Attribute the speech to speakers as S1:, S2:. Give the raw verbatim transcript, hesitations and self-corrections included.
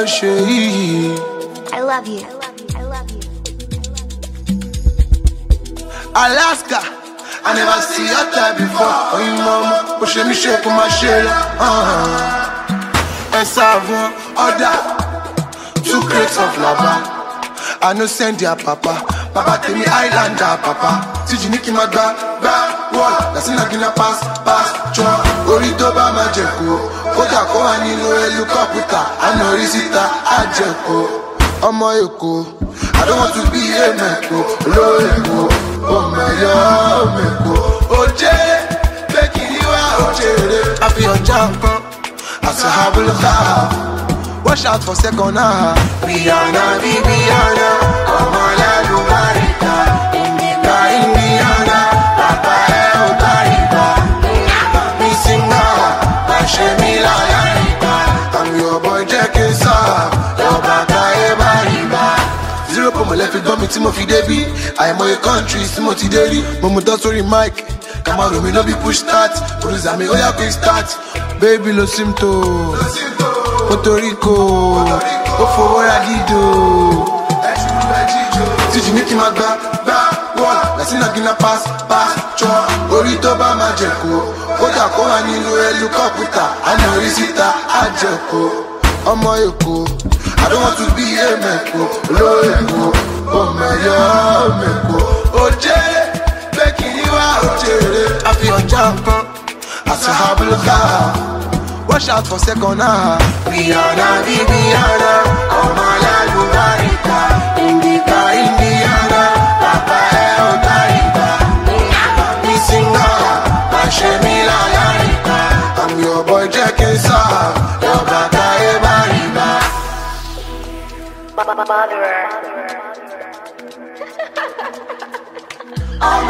S1: Seyi.
S2: I love you. I love you.
S1: Alaska, I never see your type before. Oh, you mama, push me shake on my shell. Uh-huh. And savon, order two crates of lava. I no send your papa. Papa tell me Islander, papa. See you Nicky Maga, back wall. That's in a gonna pass, pass, chop. Oritoba majeko. Oja ko ani no look up with her. I know risita, ajeko. Omo eko. I don't want to be a meko. Lo eko. Oh my God, meko. Oje, making you out, oje. I feel jump up. I say have a look out. Watch out for second half. Rihanna, Rihanna, come on, la Lumarita. Indica, Indiana, Papa, El Tariba. Missing now, Bashemi La Yarita. I'm your boy, Jackie Saab. Your baka, Ebariba. Zero for my left, it got me Timothy Debbie. I am my country, Timothy Derry. Momo sorry, Mike. Come on, we no be push start. Police, I mean, oh, yeah, quick start. Baby, lo simto. Puerto Rico, oh for what I did do. Did you make him a back, back, wall? Let's not gonna pass, pass, chop. Oritoba majeko. Oja ko ani no look up with her. I know risita, ajeko. Omo eko. I don't want to be a meko. Lo eko. Oh my God, meko. Oje, making you out, oje. I feel jump up. I say have a look out. Watch out for second half. Rihanna, Rihanna, come on, la Lumarita. Indica, Indiana, Papa, El Tariba. Missing now, Bashemi La Yarita. I'm your boy, Jackie Saab. Your baka, Ebariba.
S2: Mother.
S1: I'm